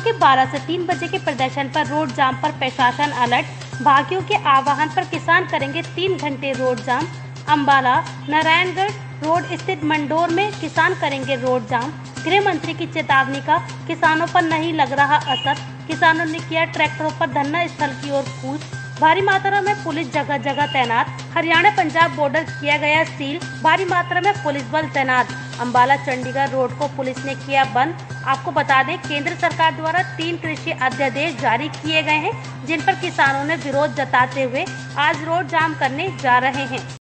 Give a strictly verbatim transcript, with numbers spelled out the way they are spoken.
के बारह से तीन बजे के प्रदर्शन पर रोड जाम पर प्रशासन अलर्ट। भाकियों के आह्वान पर किसान करेंगे तीन घंटे road jam. Ambala Naraingarh road स्थित मंडोर में किसान करेंगे रोड जाम। गृह मंत्री की चेतावनी का किसानों पर नहीं लग रहा असर। किसानों ने किया ट्रैक्टरों पर धरना स्थल की ओर कूच। भारी मात्रा में पुलिस जगह जगह तैनात। हरियाणा पंजाब बॉर्डर किया गया सील। भारी मात्रा में पुलिस बल तैनात। अम्बाला चंडीगढ़ रोड को पुलिस ने किया बंद। आपको बता दें, केंद्र सरकार द्वारा तीन कृषि अध्यादेश जारी किए गए हैं, जिन पर किसानों ने विरोध जताते हुए आज रोड जाम करने जा रहे हैं।